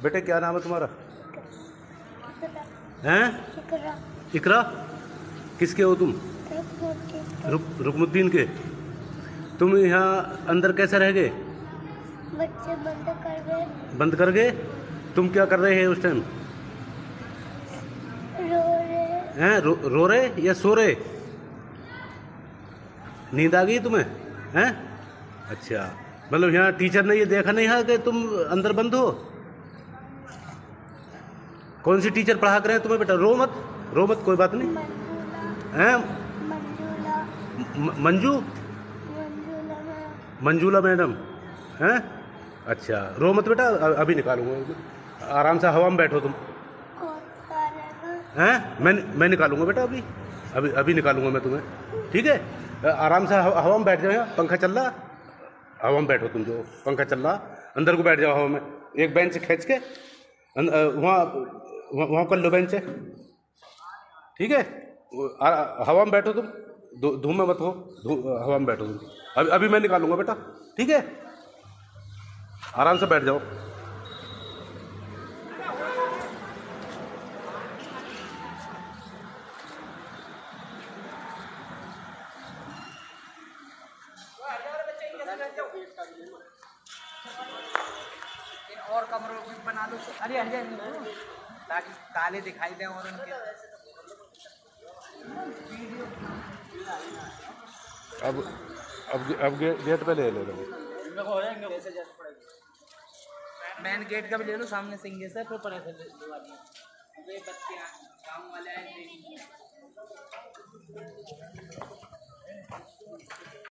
बेटे क्या नाम है तुम्हारा? हैं? इकरा। किसके हो तुम? रुकमुद्दीन के। तुम यहाँ अंदर कैसे रह गए? बच्चे बंद कर गए। बंद कर गए? तुम क्या कर रहे हैं उस टाइम? रो रहे हैं? रो रहे या सो रहे? नींद आ गई तुम्हें? हैं? अच्छा, मतलब यहाँ टीचर ने ये देखा नहीं है कि तुम अंदर बंद हो? कौन सी टीचर पढ़ा कर रहे हैं तुम्हें? बेटा रो मत, रो मत, कोई बात नहीं। हैं? मंजू? मंजूला मैडम हैं? अच्छा, रो मत बेटा, अभी निकालूंगा। आराम से हवा में बैठो तुम। हैं? मैं निकालूंगा बेटा, अभी निकालूंगा मैं तुम्हें, ठीक है? आराम से हवा में बैठ जाओ। यहाँ पंखा चल रहा, हवा में बैठो तुम। जो पंखा चल रहा अंदर को बैठ जाओ हवा में। एक बेंच खींच के वहाँ कर लो बेंच, ठीक है? हवा में बैठो तुम, धूम में मत हो, हवा में बैठो तुम। अभी मैं निकालूंगा बेटा, ठीक है? आराम से बैठ जाओ। और कमरों की बना दो। अरे ताकि ताले दिखाई दें और उनके अब गेट पे ले लो। मेन गेट का भी ले लो, सामने सिंगे से फिर पड़े थे बच्चे काम वाले आए।